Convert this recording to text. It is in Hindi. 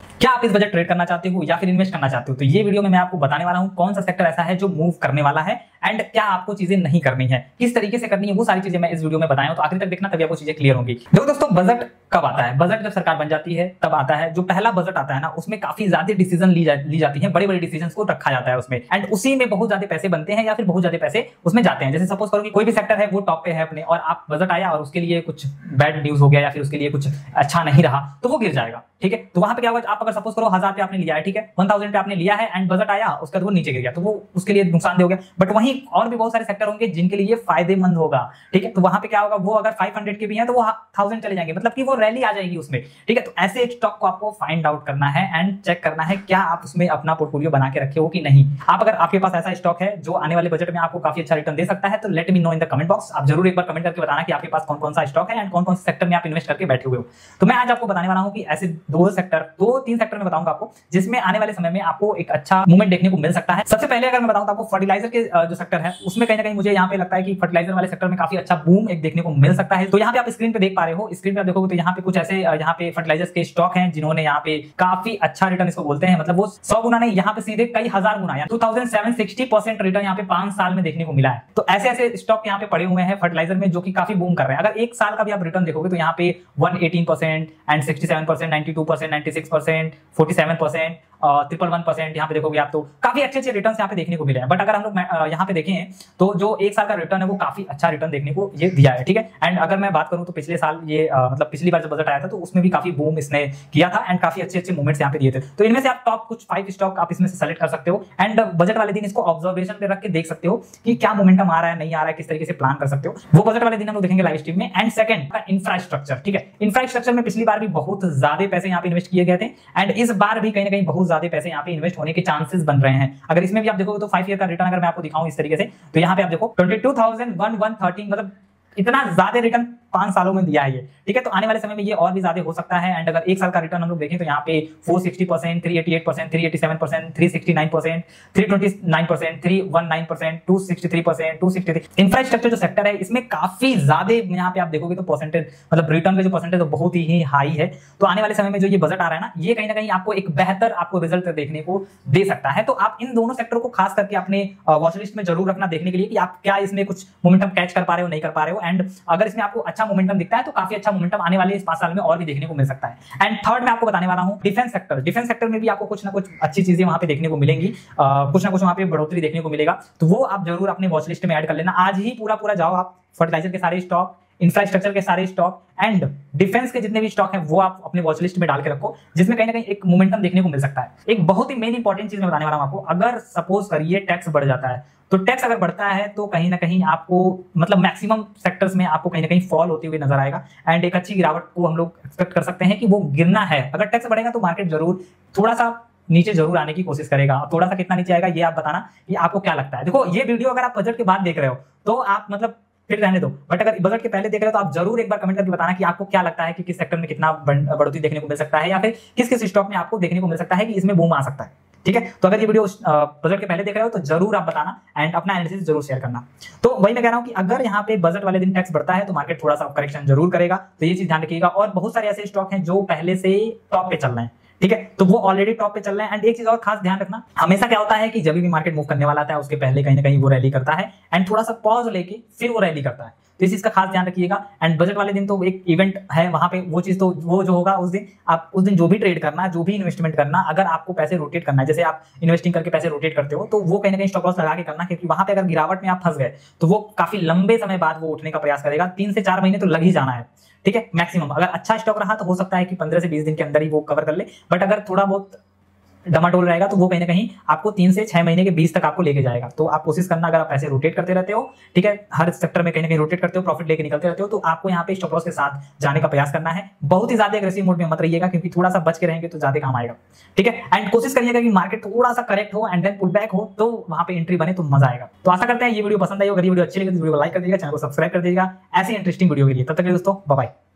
क्या आप इस बजट ट्रेड करना चाहते हो या फिर इन्वेस्ट करना चाहते हो? तो ये वीडियो में मैं आपको बताने वाला हूं कौन सा सेक्टर ऐसा है जो मूव करने वाला है एंड क्या आपको चीजें नहीं करनी है, किस तरीके से करनी है, वो सारी चीजें मैं इस वीडियो में बताया हूं। तो आखिर तक देखना, तभी आपको चीजें क्लियर होंगी। देखो दोस्तों, बजट कब आता है? बजट जब सरकार बन जाती है तब आता है। जो पहला बजट आता है ना, उसमें काफी ज्यादा डिसीजन ली जाती है, बड़े बड़े डिसीजन को रखा जाता है उसमें, एंड उसी में बहुत ज्यादा पैसे बनते हैं या फिर बहुत ज्यादा पैसे उसमें जाते हैं। जैसे सपोज करो कि कोई भी सेक्टर है वो टॉप पे है अपने, और आप बजट आया और उसके लिए कुछ बैड न्यूज हो गया या फिर उसके लिए कुछ अच्छा नहीं रहा, तो वो गिर जाएगा। ठीक है, तो वहां पे क्या होगा, आप अगर सपोज करो 1000 पे आपने लिया है, ठीक है, 1000 पे आपने लिया है एंड बजट आया, उसके बाद वो नीचे गिर गया, तो वो उसके लिए नुकसानदेह हो गया। बट वहीं और भी बहुत सारे सेक्टर होंगे जिनके लिए फायदेमंद होगा। ठीक है, तो वहां पे क्या होगा, वो अगर 500 के भी हैं तो वो 1000 चले जाएंगे, मतलब कि वो रैली आ जाएगी उसमें। ठीक है, तो ऐसे स्टॉक को आपको फाइंड आउट करना है एंड चेक करना है क्या आप उसमें अपना पोर्टफोलियो बना के रखे हो कि नहीं। आप अगर आपके पास ऐसा स्टॉक है जो आने वाले बजट में आपको काफी अच्छा रिटर्न दे सकता है, तो let me know in the comment box. आप जरूर एक बार कमेंट करके बताना कि आपके पास कौन कौन सा स्टॉक है एंड कौन कौन से सेक्टर में आप इन्वेस्ट करके बैठे हुए हो। तो मैं आज आपको बताने वाला हूं कि ऐसे दो तीन सेक्टर में बताऊंगा आपको, जिसमें आने वाले समय में आपको एक अच्छा मूवमेंट देखने को मिल सकता है। सबसे पहले अगर मैं बताऊं तो आपको फर्टिलाइजर के जो सेक्टर है उसमें कहीं ना कहीं मुझे यहाँ पे लगता है कि फर्टिलाइजर वाले सेक्टर में काफी अच्छा बूम एक देखने को मिल सकता है। तो यहाँ पे आप स्क्रीन पे देख पा रहे हो, स्क्रीन पे आप देखोगे तो यहाँ पे कुछ ऐसे यहाँ पे फर्टिलाइजर्स के स्टॉक हैं जिन्होंने यहाँ पे काफी अच्छा रिटर्न इसको बोलते हैं, मतलब वो 100 गुना नहीं, यहाँ पे सीधे कई हजार गुना, 2760% रिटर्न यहाँ पे 5 साल में देखने को मिला है। तो ऐसे ऐसे स्टॉक यहाँ पे पड़े हुए हैं फर्टिलाइजर में जो कि काफी बूम कर रहे हैं। अगर एक साल का भी आप रिटर्न देखोगे तो यहाँ पे 118% एंड 67%, 92%, 96%, 47%, 111% यहाँ पे देखोगे आप, तो काफी अच्छे अच्छे रिटर्न यहाँ पे देखने को मिले हैं। बट अगर हम लोग यहाँ पे देखें तो जो एक साल का रिटर्न है वो काफी अच्छा रिटर्न देखने को ये दिया है। ठीक है, एंड अगर मैं बात करूं तो पिछले साल ये मतलब पिछली बार जब बजट आया था तो उसमें भी काफी बूम इसने किया था एंड काफी अच्छे अच्छे मूवमेंट्स यहाँ पे दिए थे। तो इनमें से आप टॉप कुछ 5 स्टॉक आप इसमें से सेलेक्ट कर सकते हो एंड बजट वाले दिन इसको ऑब्जर्वेशन पे रख के देख सकते हो कि क्या मोमेंटम आ रहा है, नहीं आ रहा है, किस तरीके से प्लान कर सकते हो। वो बजट वाले दिन हम लोग देखेंगे लाइव स्ट्रीम में। And second, infrastructure. ठीक है, इंफ्रास्ट्रक्चर में पिछली बार भी बहुत ज्यादा पैसे यहाँ पे इन्वेस्ट किए गए थे एंड इस बार भी कहीं ना कहीं बहुत ज्यादा पैसे यहाँ पे इन्वेस्ट होने के चांसेस बन रहे हैं। अगर इसमें भी आप देखोगे तो 5 ईयर का रिटर्न अगर मैं आपको दिखाऊं इस तरीके से, तो यहाँ पे आप देखो 22,113, मतलब इतना ज्यादा रिटर्न 5 सालों में दिया है ये। ठीक है, तो आने वाले समय में ये और भी ज्यादा हो सकता है। एंड अगर एक साल का रिटर्न हम लोग देखें तो यहाँ पे 460%, 388%, 387%, 369%, 329%, 319%, 263%, 263। इंफ्रास्ट्रक्चर जो सेक्टर है इसमें काफी ज्यादा यहाँ पे आप देखोगे तो परसेंटेज, मतलब रिटर्न का जो परसेंटेज है बहुत ही हाई है। तो आने वाले समय में जो ये बजट आ रहा है ना, ये कहीं ना कहीं आपको एक बेहतर आपको रिजल्ट देखने को दे सकता है। तो आप इन दोनों सेक्टर को खास करके अपने वॉच लिस्ट में जरूर रखना, देखने के लिए कि आप क्या इसमें कुछ मोमेंटम कैच कर पा रहे हो, नहीं कर पा रहे हो। एंड अगर इसमें आपको अच्छा मोमेंटम दिखता है तो काफी अच्छा मोमेंटम आने वाले इस 5 साल में और भी देखने को मिल सकता है। एंड थर्ड मैं आपको बताने वाला हूं डिफेंस सेक्टर। डिफेंस सेक्टर में भी आपको कुछ ना कुछ अच्छी चीजें वहां पे देखने को मिलेंगी, कुछ ना कुछ वहां पे बढ़ोतरी देखने को मिलेगा। तो वो आप जरूर अपने वॉच लिस्ट में ऐड कर लेना। आज ही पूरा जाओ आप फर्टिलाइजर के सारे स्टॉक, इंफ्रास्ट्रक्चर के सारे स्टॉक एंड डिफेंस के जितने भी स्टॉक हैं वो आप अपने वॉच लिस्ट में डाल के रखो, जिसमें कहीं ना कहीं एक मोमेंटम देखने को मिल सकता है। एक बहुत ही मेन इंपॉर्टेंट चीज मैं बताने वाला हूं आपको, अगर सपोज करिए टैक्स बढ़ जाता है, तो टैक्स अगर बढ़ता है तो कहीं ना कहीं आपको, मतलब मैक्सिमम सेक्टर्स में आपको कहीं ना कहीं फॉल होते हुए नजर आएगा एंड एक अच्छी गिरावट को हम लोग एक्सपेक्ट कर सकते हैं कि वो गिरना है। अगर टैक्स बढ़ेगा तो मार्केट जरूर थोड़ा सा नीचे जरूर आने की कोशिश करेगा। थोड़ा सा कितना नीचे आएगा ये आप बताना कि आपको क्या लगता है। देखो, ये वीडियो अगर आप बजट के बाद देख रहे हो तो आप मतलब फिर रहने दो, बट अगर बजट के पहले देख रहे हो तो आप जरूर एक बार कमेंट करके बताना कि आपको क्या लगता है कि किस सेक्टर में कितना बढ़ोतरी देखने को मिल सकता है या फिर किस किस स्टॉक में आपको देखने को मिल सकता है कि इसमें बूम आ सकता है। ठीक है, तो अगर ये वीडियो बजट के पहले देख रहे हो तो जरूर आप बताना एंड अपना एनालिसिस जरूर शेयर करना। तो वही मैं कह रहा हूं कि अगर यहाँ पे बजट वाले दिन टैक्स बढ़ता है तो मार्केट थोड़ा सा करेक्शन जरूर करेगा, तो ये चीज ध्यान रखिएगा। और बहुत सारे ऐसे स्टॉक हैं जो पहले से टॉप पे चल रहे हैं, ठीक है, तो वो ऑलरेडी टॉप पे चल रहे हैं। एंड एक चीज और खास ध्यान रखना, हमेशा क्या होता है कि जब भी मार्केट मूव करने वाला आता है उसके पहले कहीं ना कहीं वो रैली करता है एंड थोड़ा सा पॉज लेके फिर वो रैली करता है। तो इस चीज का खास ध्यान रखिएगा। एंड बजट वाले दिन तो एक इवेंट है, वहां पे वो चीज तो वो जो होगा उस दिन, आप उस दिन जो भी ट्रेड करना, जो भी इन्वेस्टमेंट करना, अगर आपको पैसे रोटेट करना है, जैसे आप इन्वेस्टिंग करके पैसे रोटेट करते हो, तो वो कहीं ना कहीं स्टॉप लॉस लगा के करना, क्योंकि वहां पे अगर गिरावट में आप फंस गए तो वो काफी लंबे समय बाद वो उठने का प्रयास करेगा। 3 से 4 महीने तो लग ही जाना है। ठीक है, मैक्सिमम अगर अच्छा स्टॉक रहा तो हो सकता है कि 15 से 20 दिन के अंदर ही वो कवर कर ले, बट अगर थोड़ा बहुत डमाडोल रहेगा तो वो कहीं ना कहीं आपको 3 से 6 महीने के बीच तक आपको लेके जाएगा। तो आप कोशिश करना, अगर आप पैसे रोटेट करते रहते हो, ठीक है, हर सेक्टर में कहीं ना कहीं रोटेट करते हो, प्रॉफिट लेके निकलते रहते हो, तो आपको यहाँ पे स्टॉप लॉस के साथ जाने का प्रयास करना है। बहुत ही ज्यादा एग्रेसिव मोड में मत रहिएगा, क्योंकि थोड़ा सा बच के रहेंगे तो ज्यादा काम आएगा। ठीक है, एंड कोशिश करिएगा कि मार्केट थोड़ा सा करेक्ट हो एंड देन पुल बैक हो, तो वहां पे एंट्री बने तो मजा आएगा। तो आशा करते हैं ये वीडियो पसंद आई हो। अगर ये वीडियो अच्छी लगी तो वीडियो को लाइक कर दीजिएगा, चैनल को सब्सक्राइब कर दीजिएगा ऐसी इंटरेस्टिंग वीडियो के लिए। तब तक के दोस्तों, बाय बाय।